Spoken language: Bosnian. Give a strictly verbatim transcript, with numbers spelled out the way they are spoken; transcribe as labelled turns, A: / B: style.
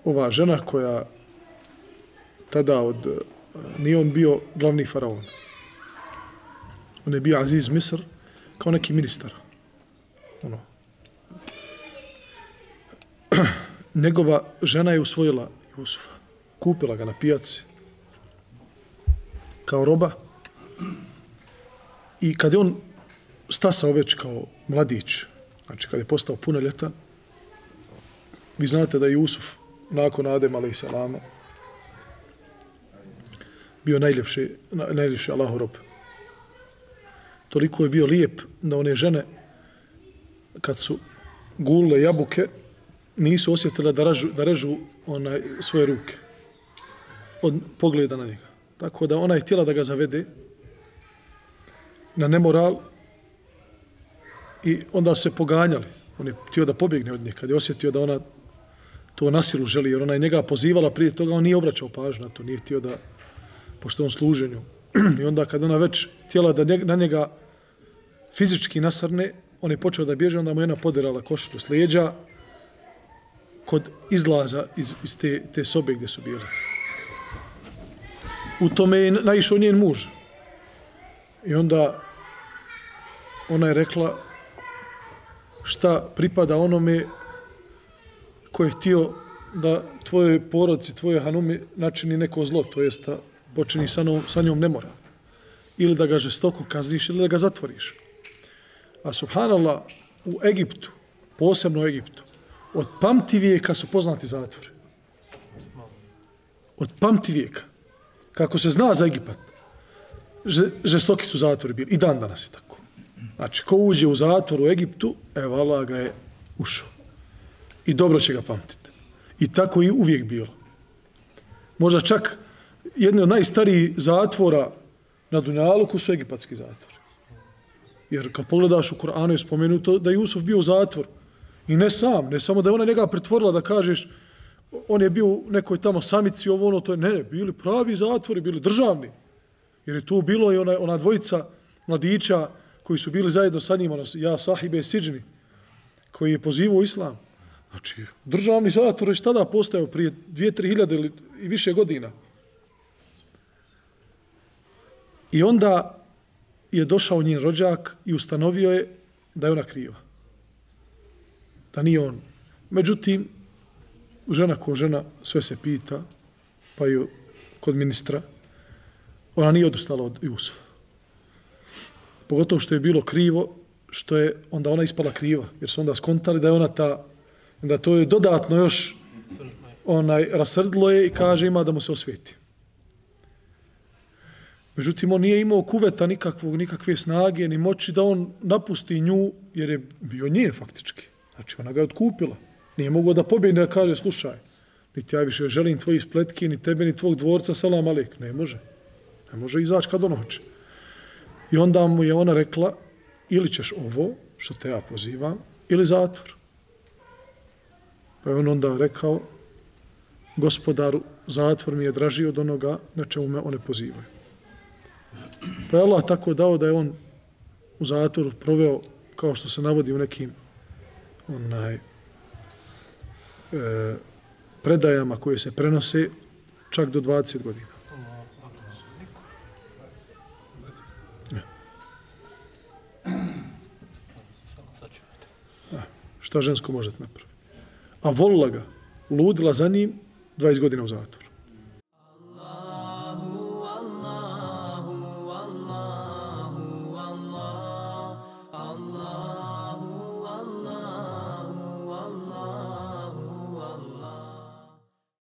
A: ova žena koja tada od, nije on bio glavni faraon. On je bio Aziz Misr kao neki ministar. Ono. Njegova žena je usvojila Jusufa. Kupila ga na pijaci kao roba. I kad je on stasao već kao mladić, znači kad je postao punoljetan, vi znate da je Jusuf nakon Adem alejhi selama bio najljepši, najljepši Allahov rob. Toliko je bio lijep da one žene kad su gulile jabuke nisu osjetile da, ražu, da režu onaj, svoje ruke od pogleda na njega. Tako da ona je htjela da ga zavede na nemoral i onda su se poganjali. On je htio da pobjegne od nje kad je osjetio da ona to na silu želi, jer ona je njega pozivala prije toga, on nije obraćao pažnju na to, nije htio da, pošto on služenju. I onda kad ona već htjela da njega, na njega fizički nasrne, on je počeo da bježe, onda mu je ona poderala košulju s leđa kod izlaza iz, iz te, te sobe gdje su bili. U tome je naišao njen muž. I onda ona je rekla šta pripada onome ko je htio da tvojoj porodici, tvojoj hanumi načini neko zlo, to jest da počini sa, njom, sa njom nemora. Ili da ga žestoko kazniš ili da ga zatvoriš. A subhanallah, u Egiptu, posebno u Egiptu, od pamti vijeka su poznati zatvori. Od pamti vijeka. Kako se zna za Egipat, žestoki su zatvori bili. I dan danas je tako. Znači, ko uđe u zatvor u Egiptu, evo Allah ga je ušao. I dobro će ga pamtiti. I tako je uvijek bilo. Možda čak jedni od najstarijih zatvora na Dunjaluku su egipatski zatvori. Jer kad pogledaš u Kur'anu je spomenuto da je Jusuf bio u zatvoru. I ne sam, ne samo da je ona njega pretvorila da kažeš on je bio u nekoj tamo samici, ovo ono, to je, ne, ne, bili pravi zatvori, bili državni. Jer je tu bilo i ona, ona dvojica mladića koji su bili zajedno sa njima, ja sahibe siđni, koji je pozivao islam. Znači, državni zatvor je tada postojao prije dvije, tri hiljade ili i više godina. I onda je došao njen rođak i ustanovio je da je ona kriva. Da nije on. Međutim, žena ko žena sve se pita, pa i kod ministra, ona nije odustala od Jusufa. Pogotovo što je bilo krivo, što je onda ona ispala kriva, jer su onda skontali da je ona ta, da to je dodatno još onaj rasrdilo je i kaže ima da mu se osvijeti. Međutim, on nije imao kuveta nikakvog, nikakve snage, ni moći da on napusti nju, jer je bio nje faktički. Znači, ona ga je otkupila. Nije mogao da pobjegne da kaže, slušaj, niti ja više želim tvoji spletki, ni tebe, ni tvog dvorca, selam alejk. Ne može. Ne može izaći kad on hoće. I onda mu je ona rekla, ili ćeš ovo, što te ja pozivam, ili zatvor. Pa je on onda rekao, gospodaru, zatvor mi je draži od onoga na čemu me one pozivaju. Pa je Allah tako dao da je on u zatvoru proveo, kao što se navodi u nekim onaj, e, predajama koje se prenose čak do dvadeset godina. Ja. A, šta žensko možete napraviti? A volila ga, ludila za njim dvadeset godina u zatvoru.